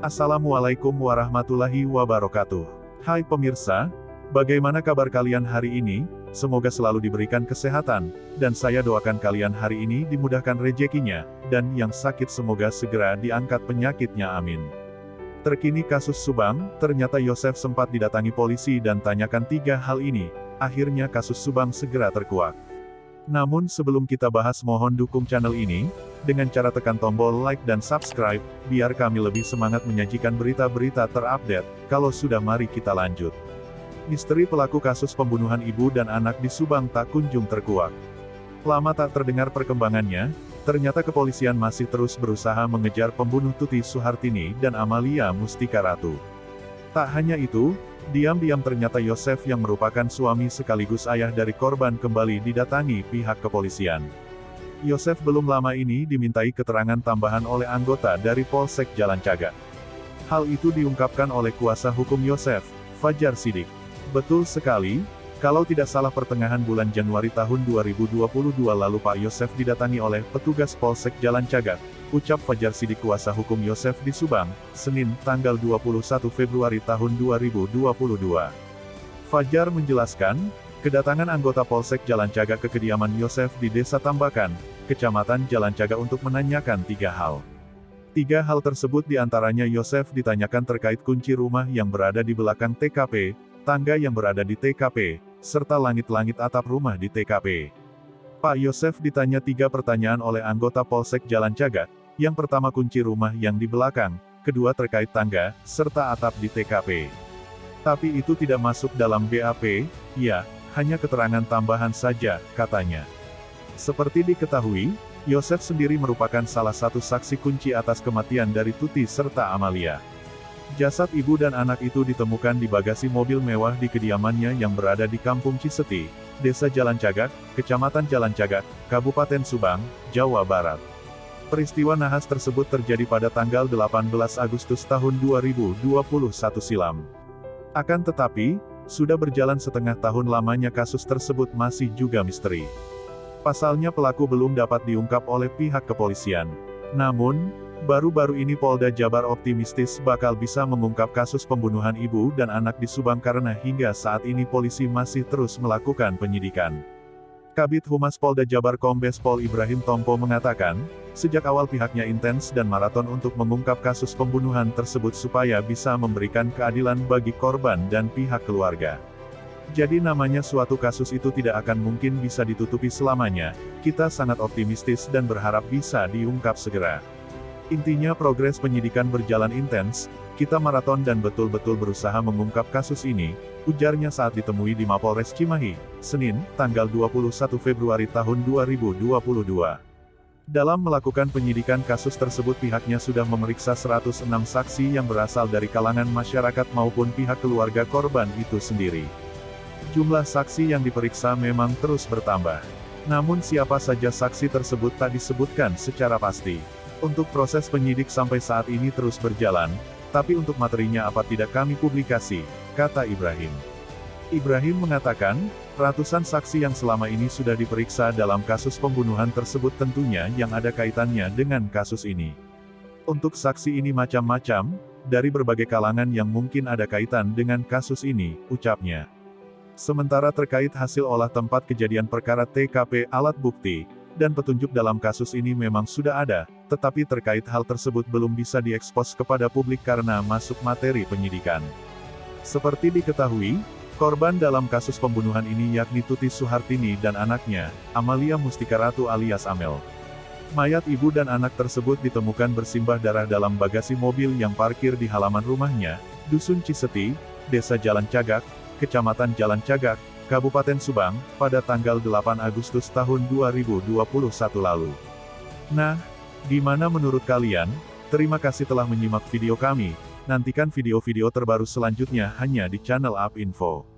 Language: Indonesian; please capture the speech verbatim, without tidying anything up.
Assalamualaikum warahmatullahi wabarakatuh. Hai pemirsa, bagaimana kabar kalian hari ini? Semoga selalu diberikan kesehatan, dan saya doakan kalian hari ini dimudahkan rezekinya, dan yang sakit semoga segera diangkat penyakitnya, amin. Terkini kasus Subang, ternyata Yosef sempat didatangi polisi dan tanyakan tiga hal ini, akhirnya kasus Subang segera terkuak. Namun sebelum kita bahas, mohon dukung channel ini, dengan cara tekan tombol like dan subscribe, biar kami lebih semangat menyajikan berita-berita terupdate. Kalau sudah, mari kita lanjut. Misteri pelaku kasus pembunuhan ibu dan anak di Subang tak kunjung terkuak. Lama tak terdengar perkembangannya, ternyata kepolisian masih terus berusaha mengejar pembunuh Tuti Suhartini dan Amalia Mustika Ratu. Tak hanya itu, diam-diam ternyata Yosef yang merupakan suami sekaligus ayah dari korban kembali didatangi pihak kepolisian. Yosef belum lama ini dimintai keterangan tambahan oleh anggota dari Polsek Jalan Cagak. Hal itu diungkapkan oleh kuasa hukum Yosef, Fajar Sidik. Betul sekali, kalau tidak salah pertengahan bulan Januari tahun dua ribu dua puluh dua lalu Pak Yosef didatangi oleh petugas Polsek Jalan Cagak, ucap Fajar Sidik kuasa hukum Yosef di Subang, Senin, tanggal dua puluh satu Februari tahun dua ribu dua puluh dua. Fajar menjelaskan, kedatangan anggota Polsek Jalan Cagak ke kediaman Yosef di Desa Tambakan, Kecamatan Jalan Cagak untuk menanyakan tiga hal. Tiga hal tersebut diantaranya Yosef ditanyakan terkait kunci rumah yang berada di belakang T K P, tangga yang berada di T K P, serta langit-langit atap rumah di T K P. Pak Yosef ditanya tiga pertanyaan oleh anggota Polsek Jalan Cagak, yang pertama kunci rumah yang di belakang, kedua terkait tangga, serta atap di T K P. Tapi itu tidak masuk dalam B A P, ya, hanya keterangan tambahan saja, katanya. Seperti diketahui, Yosef sendiri merupakan salah satu saksi kunci atas kematian dari Tuti serta Amalia. Jasad ibu dan anak itu ditemukan di bagasi mobil mewah di kediamannya yang berada di Kampung Ciseti, Desa Jalan Cagak, Kecamatan Jalan Cagak, Kabupaten Subang, Jawa Barat. Peristiwa nahas tersebut terjadi pada tanggal delapan belas Agustus tahun dua ribu dua puluh satu silam. Akan tetapi, sudah berjalan setengah tahun lamanya kasus tersebut masih juga misteri. Pasalnya pelaku belum dapat diungkap oleh pihak kepolisian. Namun, baru-baru ini Polda Jabar optimistis bakal bisa mengungkap kasus pembunuhan ibu dan anak di Subang karena hingga saat ini polisi masih terus melakukan penyidikan. Kabid Humas Polda Jabar Kombes Pol Ibrahim Tompo mengatakan, sejak awal pihaknya intens dan maraton untuk mengungkap kasus pembunuhan tersebut supaya bisa memberikan keadilan bagi korban dan pihak keluarga. Jadi namanya suatu kasus itu tidak akan mungkin bisa ditutupi selamanya, kita sangat optimistis dan berharap bisa diungkap segera. Intinya progres penyidikan berjalan intens, kita maraton dan betul-betul berusaha mengungkap kasus ini, ujarnya saat ditemui di Mapolres Cimahi, Senin, tanggal dua puluh satu Februari tahun dua ribu dua puluh dua. Dalam melakukan penyidikan kasus tersebut pihaknya sudah memeriksa seratus enam saksi yang berasal dari kalangan masyarakat maupun pihak keluarga korban itu sendiri. Jumlah saksi yang diperiksa memang terus bertambah. Namun siapa saja saksi tersebut tak disebutkan secara pasti. Untuk proses penyidik sampai saat ini terus berjalan, tapi untuk materinya apa tidak kami publikasi, kata Ibrahim. Ibrahim mengatakan, ratusan saksi yang selama ini sudah diperiksa dalam kasus pembunuhan tersebut tentunya yang ada kaitannya dengan kasus ini. Untuk saksi ini macam-macam, dari berbagai kalangan yang mungkin ada kaitan dengan kasus ini, ucapnya. Sementara terkait hasil olah tempat kejadian perkara T K P, alat bukti, dan petunjuk dalam kasus ini memang sudah ada, tetapi terkait hal tersebut belum bisa diekspos kepada publik karena masuk materi penyidikan. Seperti diketahui, korban dalam kasus pembunuhan ini yakni Tuti Suhartini dan anaknya, Amalia Mustika Ratu alias Amel. Mayat ibu dan anak tersebut ditemukan bersimbah darah dalam bagasi mobil yang parkir di halaman rumahnya, Dusun Ciseti, Desa Jalan Cagak, Kecamatan Jalan Cagak, Kabupaten Subang, pada tanggal delapan Agustus tahun dua ribu dua puluh satu lalu. Nah, gimana menurut kalian? Terima kasih telah menyimak video kami, nantikan video-video terbaru selanjutnya hanya di channel Up Info.